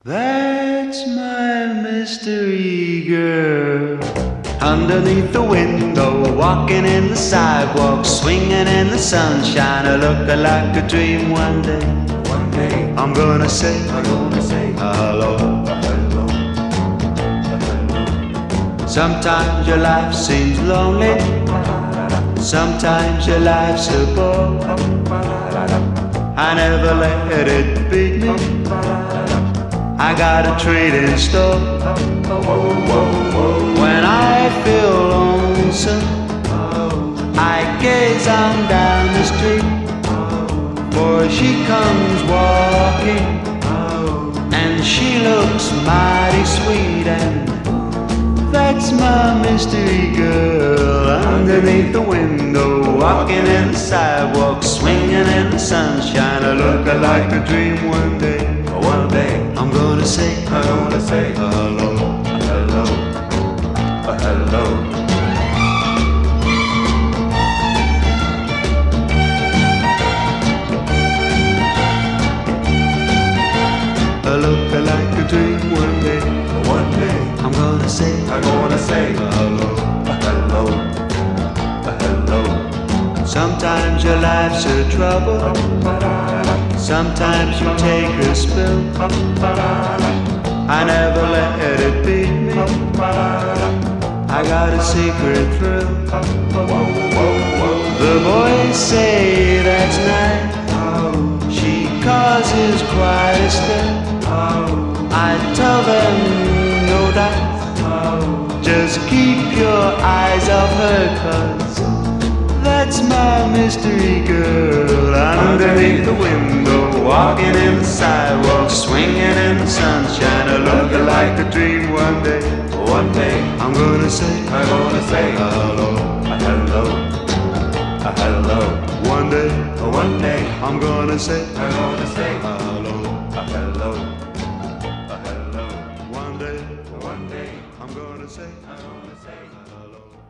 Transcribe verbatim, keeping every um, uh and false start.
That's my mystery girl. Underneath the window, walking in the sidewalk, swinging in the sunshine, I look like a dream. One day, one day, I'm gonna say, I'm gonna say, hello, hello, hello. Sometimes your life seems lonely, sometimes your life's a bore. I never let it beat me, I got a treat in store. When I feel lonesome, I gaze on down the street, for she comes walking, and she looks mighty sweet. And that's my mystery girl, underneath the window, walking in the sidewalk, swinging in the sunshine, I look like a dream. One day, one day, I'm gonna say, I'm gonna say, hello, hello, hello. I look like a dream. One day, one day, I'm gonna say, I'm gonna say, hello, hello, hello. Sometimes your life's a trouble, sometimes you take a spill, I never let it beat me, I got a secret thrill. The boys say that's nice, she causes quite a stir. I tell them no doubt, just keep your eyes off her, 'cause that's my mystery girl, underneath the window, walking in the sidewalk, swinging in the sunshine, I look like a dream. One day, one day, I'm gonna say, I'm gonna say, hello, hello, hello. One day, one day, I'm gonna say, I'm gonna say, hello, hello, hello. One day, one day, I'm gonna say, I'm gonna say, hello.